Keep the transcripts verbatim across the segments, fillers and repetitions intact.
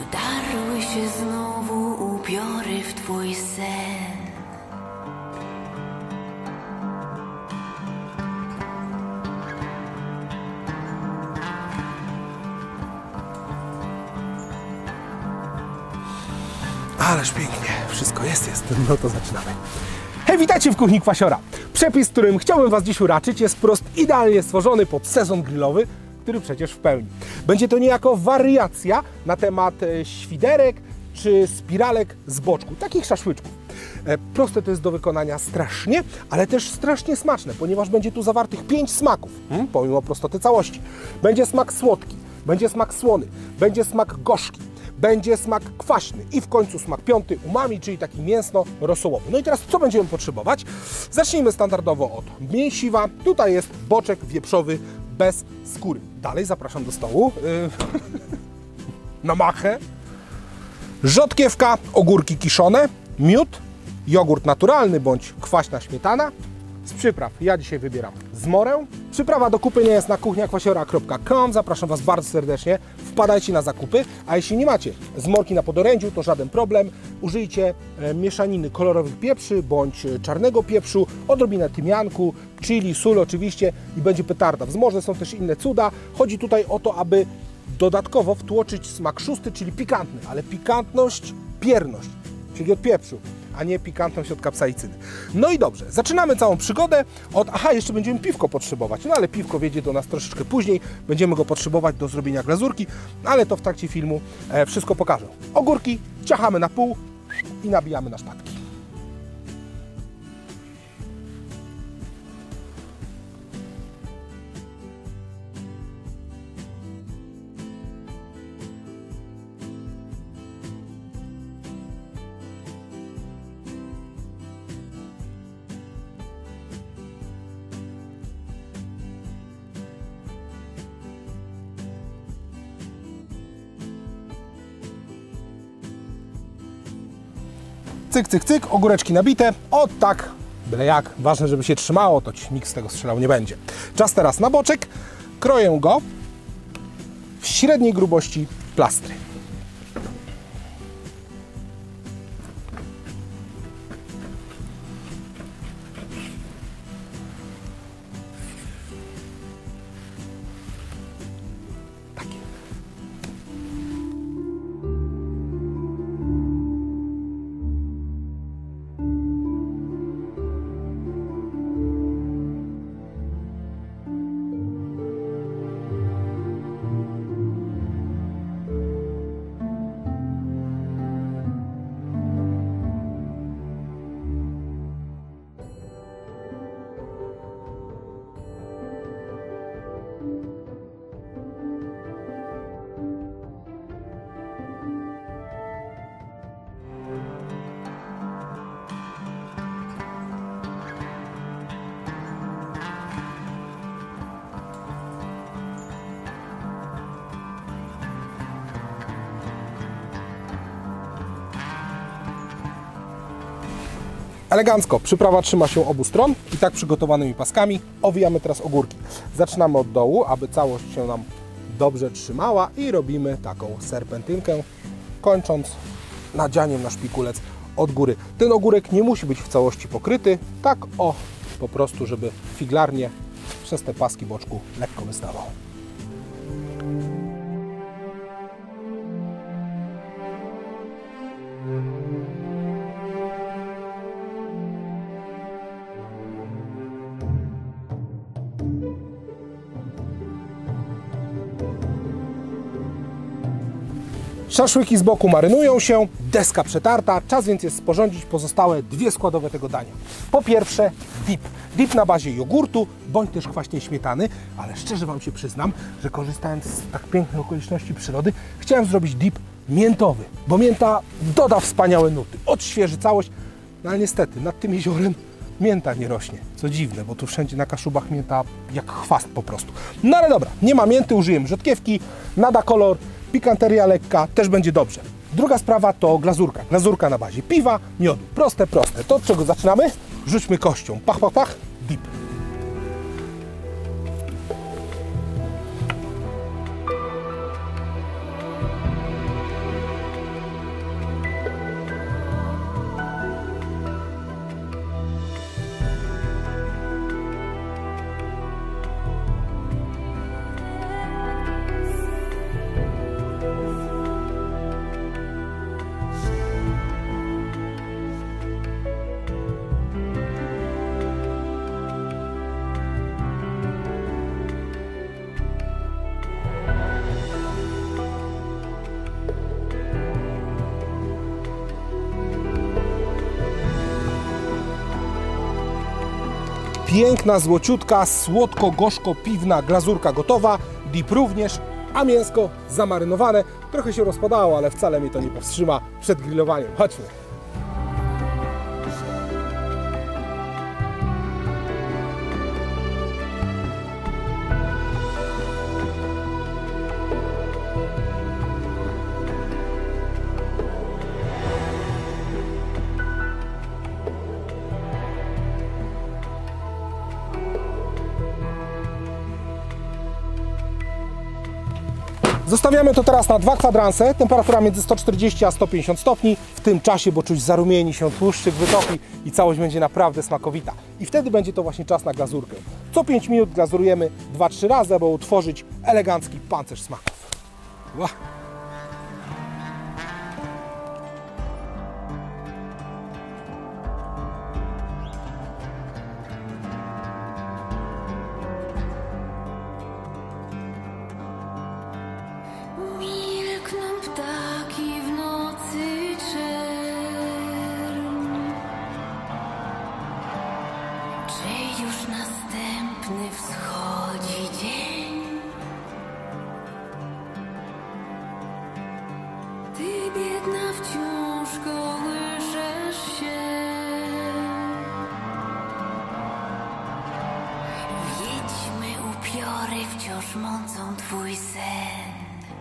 Wdarły się znowu upiory w twój sen. Ależ pięknie, wszystko jest, jest, no to zaczynamy. Hej, witajcie w Kuchni Kwasiora. Przepis, którym chciałbym Was dziś uraczyć, jest wprost idealnie stworzony pod sezon grillowy, który przecież w pełni. Będzie to niejako wariacja na temat świderek czy spiralek z boczku, takich szaszłyczków. Proste to jest do wykonania strasznie, ale też strasznie smaczne, ponieważ będzie tu zawartych pięć smaków, hmm, pomimo prostoty całości. Będzie smak słodki, będzie smak słony, będzie smak gorzki, będzie smak kwaśny i w końcu smak piąty, umami, czyli taki mięsno-rosołowy. No i teraz co będziemy potrzebować? Zacznijmy standardowo od mięsiwa. Tutaj jest boczek wieprzowy bez skóry. Dalej zapraszam do stołu. Yy. Na machę. Rzodkiewka, ogórki kiszone, miód, jogurt naturalny bądź kwaśna śmietana. Z przypraw ja dzisiaj wybieram zmorę. Przyprawa do kupienia jest na kuchnia kwasiora kropka com. Zapraszam Was bardzo serdecznie. Wpadajcie na zakupy, a jeśli nie macie zmorki na podorędziu, to żaden problem. Użyjcie mieszaniny kolorowych pieprzy bądź czarnego pieprzu, odrobinę tymianku, chili, sól oczywiście i będzie petarda. W zmorze są też inne cuda. Chodzi tutaj o to, aby dodatkowo wtłoczyć smak szósty, czyli pikantny, ale pikantność, pierność, czyli od pieprzu, a nie pikantność od kapsaicyny. No i dobrze, zaczynamy całą przygodę od... Aha, jeszcze będziemy piwko potrzebować, no ale piwko wjedzie do nas troszeczkę później. Będziemy go potrzebować do zrobienia glazurki, ale to w trakcie filmu e, wszystko pokażę. Ogórki ciachamy na pół i nabijamy na szpatki. Cyk, cyk, cyk, ogóreczki nabite. O tak, byle jak. Ważne, żeby się trzymało, to nikt z tego strzelał nie będzie. Czas teraz na boczek. Kroję go w średniej grubości plastry. Elegancko, przyprawa trzyma się obu stron i tak przygotowanymi paskami owijamy teraz ogórki. Zaczynamy od dołu, aby całość się nam dobrze trzymała i robimy taką serpentynkę, kończąc nadzianiem na szpikulec od góry. Ten ogórek nie musi być w całości pokryty, tak o, po prostu, żeby figlarnie przez te paski boczku lekko wystawał. Szaszłyki z boku marynują się, deska przetarta, czas więc jest sporządzić pozostałe dwie składowe tego dania. Po pierwsze dip. Dip na bazie jogurtu, bądź też kwaśnej śmietany, ale szczerze Wam się przyznam, że korzystając z tak pięknych okoliczności przyrody, chciałem zrobić dip miętowy, bo mięta doda wspaniałe nuty, odświeży całość, no ale niestety nad tym jeziorem mięta nie rośnie, co dziwne, bo tu wszędzie na Kaszubach mięta jak chwast po prostu. No ale dobra, nie ma mięty, użyjemy rzodkiewki, nada kolor, pikanteria lekka, też będzie dobrze. Druga sprawa to glazurka. Glazurka na bazie piwa, miodu. Proste, proste. To od czego zaczynamy? Rzućmy kością. Pach, pach, pach. Dip. Piękna, złociutka, słodko-gorzko-piwna glazurka gotowa, dip również, a mięsko zamarynowane. Trochę się rozpadało, ale wcale mnie to nie powstrzyma przed grillowaniem. Chodźmy. Zostawiamy to teraz na dwa kwadranse, temperatura między sto czterdzieści a sto pięćdziesiąt stopni. W tym czasie, bo czuć zarumieni się, tłuszczyk wytopi i całość będzie naprawdę smakowita. I wtedy będzie to właśnie czas na glazurkę. Co pięć minut glazurujemy dwa trzy razy, aby utworzyć elegancki pancerz smaków. Ła. Ptaki w nocy czerń. Czy już następny wschodzi dzień? Ty biedna wciąż kołyszesz się. Wiedźmy upiory wciąż mącą twój sen.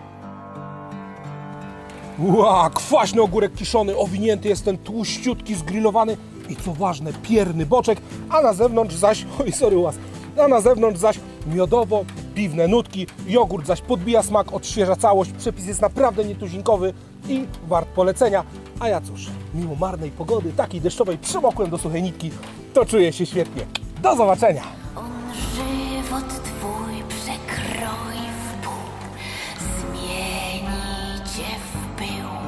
Ła, kwaśny ogórek kiszony, owinięty jest ten tłuściutki, zgrillowany i co ważne, pierny boczek, a na zewnątrz zaś, oj sorry łas, a na zewnątrz zaś miodowo-piwne nutki, jogurt zaś podbija smak, odświeża całość, przepis jest naprawdę nietuzinkowy i wart polecenia. A ja cóż, mimo marnej pogody, takiej deszczowej, przymokłem do suchej nitki, to czuję się świetnie. Do zobaczenia! On żywot twój przekroi w pół, zmieni cię w pył.